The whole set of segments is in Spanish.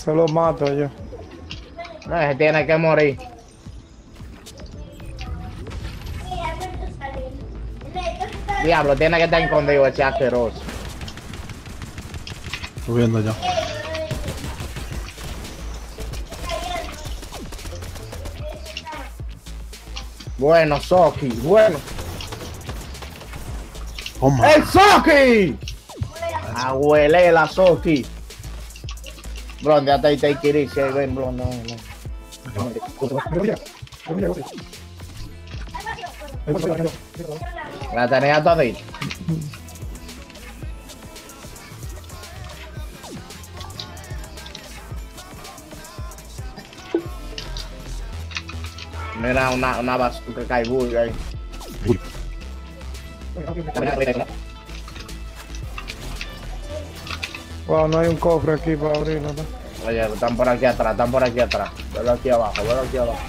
Se lo mato yo. No, se tiene que morir. Diablo, tiene que estar escondido ese asqueroso. Estoy viendo yo. Bueno, Soki, bueno. Toma. ¡El Soki! Abuele la Soki. Blonde, hasta ahí te quiere si ahí ven, blonde. La tenía todita. Mira una bazooka que hay bulla ahí. Uy. Wow, no hay un cofre aquí para abrirlo, ¿no? Oye, están por aquí atrás, están por aquí atrás. Velo aquí abajo, velo aquí abajo.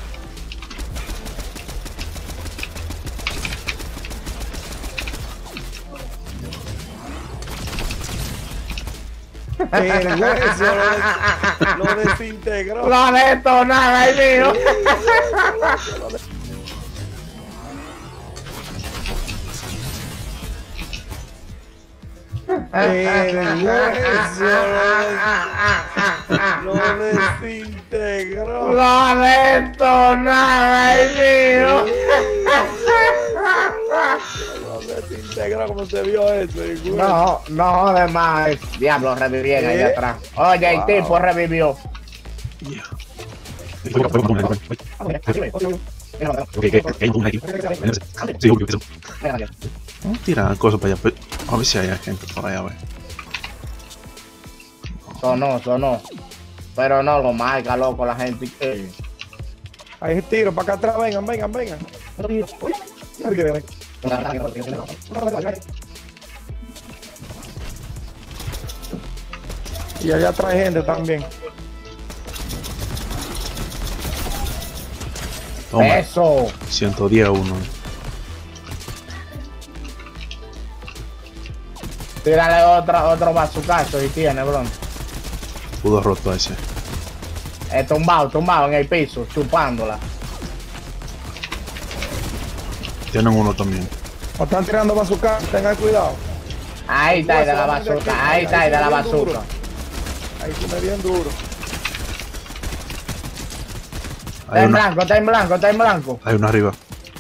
El hueso lo desintegró. Lo detonaba el mío. El hueso lo desintegró. Lo detonaba el mío. Lo desintegró, como se vio eso. El hueso. No, no, además. Diablo, revivieron allá atrás. Oye, el tipo revivió. Yeah. Vamos a tirar cosas para allá. A ver si hay gente por allá, a ver. Sonó. Pero no lo marca, loco, la gente. Hay tiro para acá atrás, vengan. Y allá trae gente también. Toma, Eso. 110 a 1. Tírale otro bazucazo si tiene, bro. Pudo roto ese. Tumbado en el piso, chupándola. Tienen uno también. O están tirando bazooka, tengan cuidado. Ahí está, el de la bazooka. Ahí está, el de la bazooka. Ahí tiene bien duro. Hay una, Está en blanco. hay uno arriba.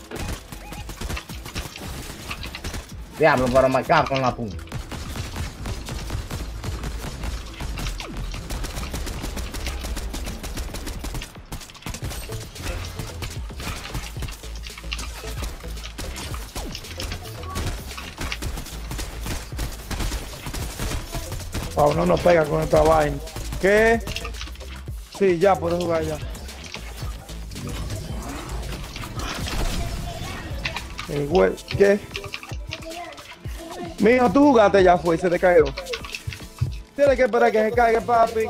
Diablo, pero me cago con la punta. Wow, no nos pega con esta vaina. ¿Qué? Sí, ya puedo jugar ya. El güey, ¿qué? Mijo, tú jugaste ya fue y se te cayó. Tienes que esperar que se caiga, papi.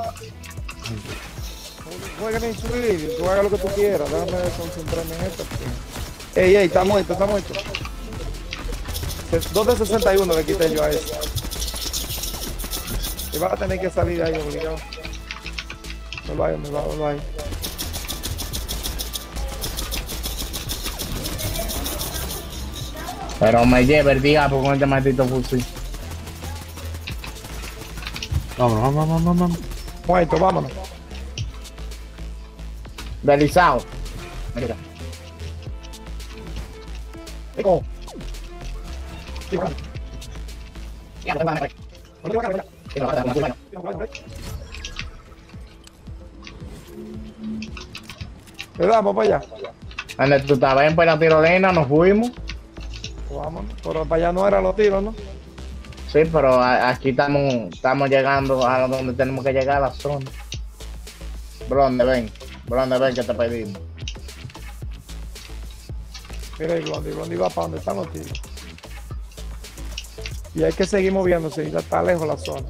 Jueguen en subir, tú hagas lo que tú quieras. Déjame concentrarme en esto. Ey, está muerto. 2 de 61 le quité yo a eso. Y vas a tener que salir de ahí obligado. Me va. Pero me lleva el diablo con este maldito fusil. Vamos. Muerto, vámonos. Deslizado. Mira. Oh. Le damos para allá. Donde tú estabas en la tirolina, nos fuimos. Vámonos. Pero para allá no eran los tiros, ¿no? Sí, pero aquí estamos llegando a donde tenemos que llegar, a la zona. Blonde, ven que te pedimos. Mira el Blondie va para donde están los tiros. Y hay que seguir moviéndose, ya está lejos la zona.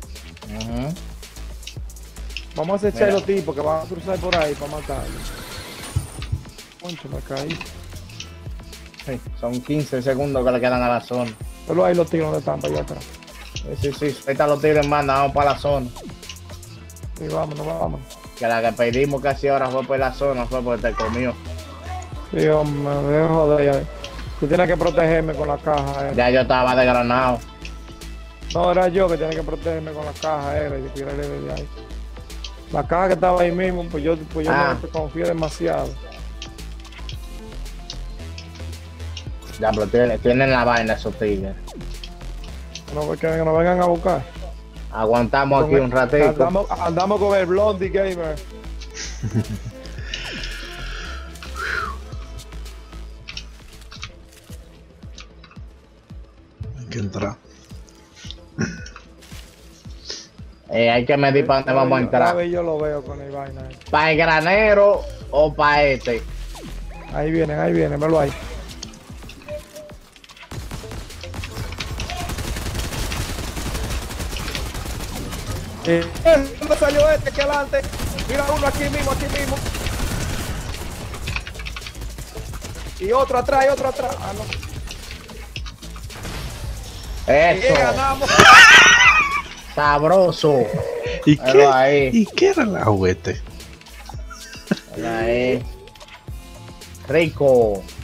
Vamos a echar Mira. los tipos que van a cruzar por ahí para matarlos. Concho, me caí. Sí, son 15 segundos que le quedan a la zona. Solo ahí los tiros donde están para allá atrás. Sí. Ahí están los tigres en banda, vamos para la zona. Sí, vámonos. Que la que pedimos casi ahora fue por la zona, fue porque te comió. Sí, hombre, me dejo joder. Ya. Tú tienes que protegerme con la caja, Ya yo estaba desgranado. No, era yo que tenía que protegerme con la caja, y tirarle desde ahí. La caja que estaba ahí mismo, pues yo no te confío demasiado. Ya, pero tienen la vaina esos tigres. No, porque que nos vengan a buscar. Aguantamos aquí un ratito. Andamos con el Blondie Gamer. Hay que entrar. Hay que medir para dónde vamos a entrar. Yo lo veo con el vaina. ¿Para el granero o para este? Ahí vienen, velo ahí. ¿Dónde salió este? Aquí adelante. Mira uno aquí mismo. Y otro atrás, Ah, no. Eso. Ganamos. Sabroso. ¿Y Míralo ahí. ¿Y qué relajo este? Ahí. Rico.